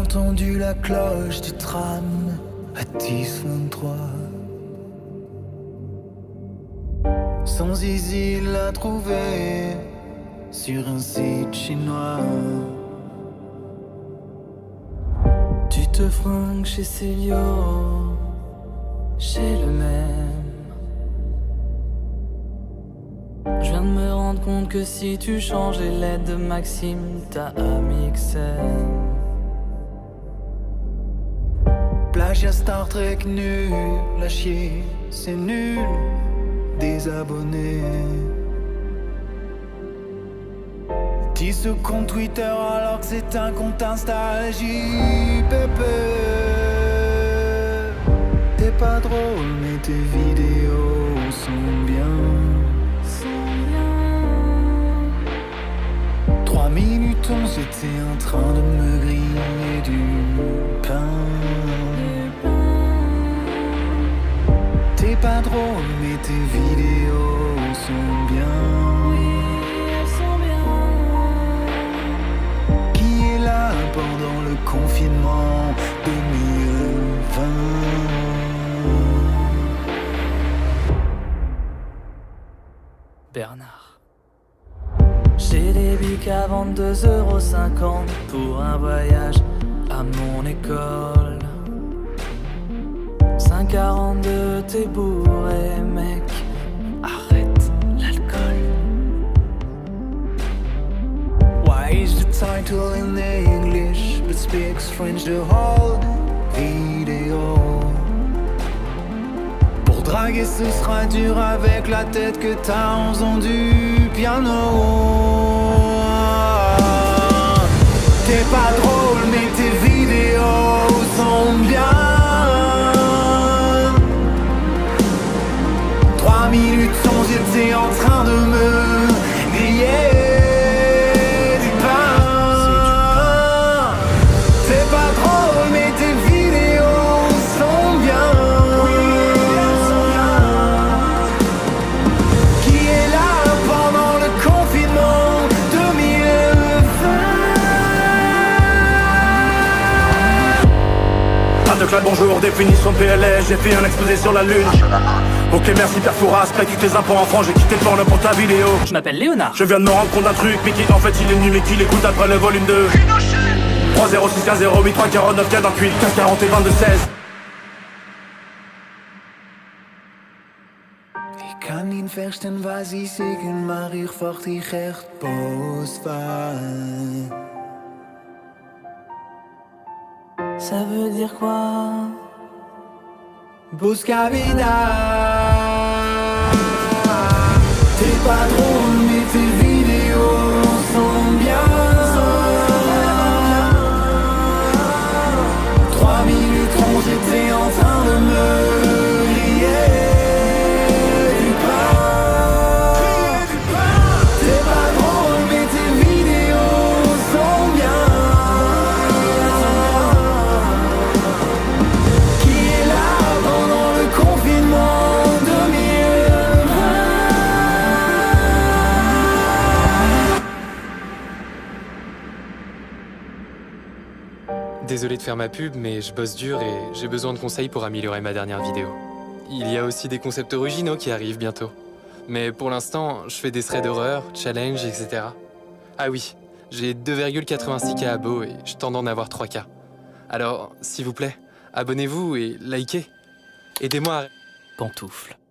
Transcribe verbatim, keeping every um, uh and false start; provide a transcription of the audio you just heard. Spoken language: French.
entendu la cloche du tram à dix vingt-trois. Son zizi l'a trouvé sur un site chinois. Tu te fringues chez Célio, chez le même. Je viens de me rendre compte que si tu changes les lettres de Maxime, t'as Amixem. Plagiat Star Trek nul, la chier, c'est nul, désabonné. Dis ce compte Twitter alors que c'est un compte Insta J P P. T'es pas drôle mais tes vidéos sont bien. Trois minutes on j'étais en train de me griller du pain. T'es pas drôle mais tes vidéos sont bien. Pendant le confinement deux mille vingt. Bernard. J'ai des bics à vingt-deux euros cinquante pour un voyage à mon école. cinq quarante-deux, t'es bourré, mec. Arrête l'alcool. Why is the title in English but speaks French the whole vidéo? Pour draguer ce sera dur avec la tête que t'as en faisant du piano. T'es pas drôle mais tes vidéos sont bien. Trois minutes sont j'étais en train de me griller. Clap, bonjour, définition de P L S, j'ai fait un exposé sur la lune. Ok merci Père Fouras, paye tous tes impôts en France, j'ai quitté le porno pour ta vidéo. Je m'appelle Léonard. Je viens de me rendre compte d'un truc, mais qui en fait il est nu mais qui l'écoute après le volume deux. Trois zéro six quinze zéro huit trois quarante-neuf quarante-huit quinze quarante et vingt-deux seize. Ik kan niet verstaan waar ze zeggen, maar ik wacht hier echt boos van. Ça veut dire quoi? Busca vida. T'es pas drôle mais tes vidéos sont bien. Trois minutes quand j'étais en train de me griller du pain. T'es pas drôle mais tes vidéos sont bien. Désolé de faire ma pub, mais je bosse dur et j'ai besoin de conseils pour améliorer ma dernière vidéo. Il y a aussi des concepts originaux qui arrivent bientôt. Mais pour l'instant, je fais des threads d'horreur, challenges, et cetera. Ah oui, j'ai deux virgule quatre-vingt-six K abos et je tente d'en avoir trois K. Alors, s'il vous plaît, abonnez-vous et likez. Aidez-moi à... Pantoufle.